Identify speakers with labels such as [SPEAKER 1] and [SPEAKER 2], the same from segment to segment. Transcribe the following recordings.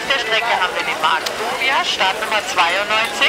[SPEAKER 1] der Strecke haben wir die Marktbuvia, Startnummer 92.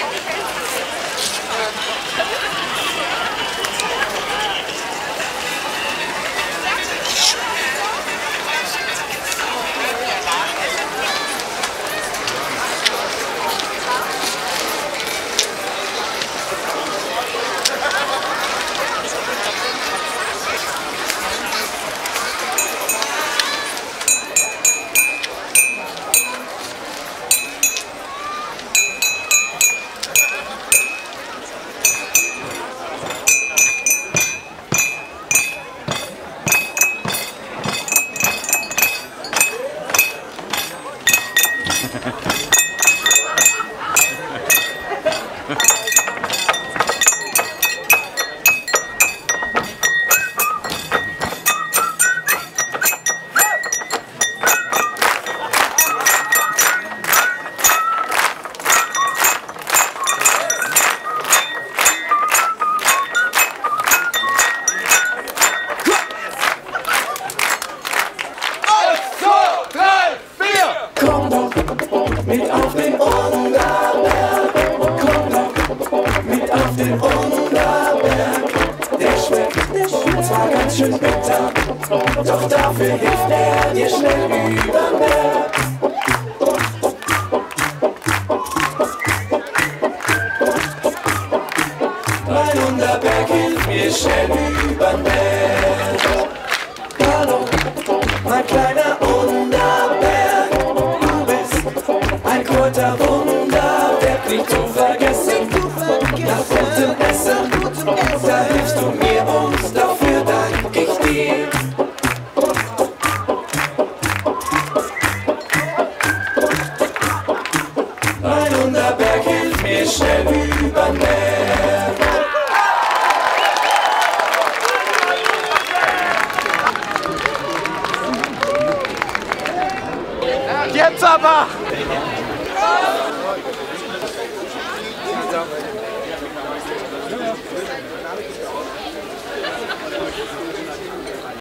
[SPEAKER 2] Mit auf den Underberg, komm doch mit auf den Underberg. Der schmeckt zwar ganz schön bitter, doch dafür hilft er dir schnell übern Berg. Mein Underberg hilft mir schnell übern Berg. Hallo, mein kleiner Underberg. Ein kurzer Wunderberg, nicht zu vergessen. Nach gutem Essen, da hilfst du mir und dafür dank ich dir. Ein Underberg hilft mir schnell übern Berg.
[SPEAKER 3] Jetzt aber!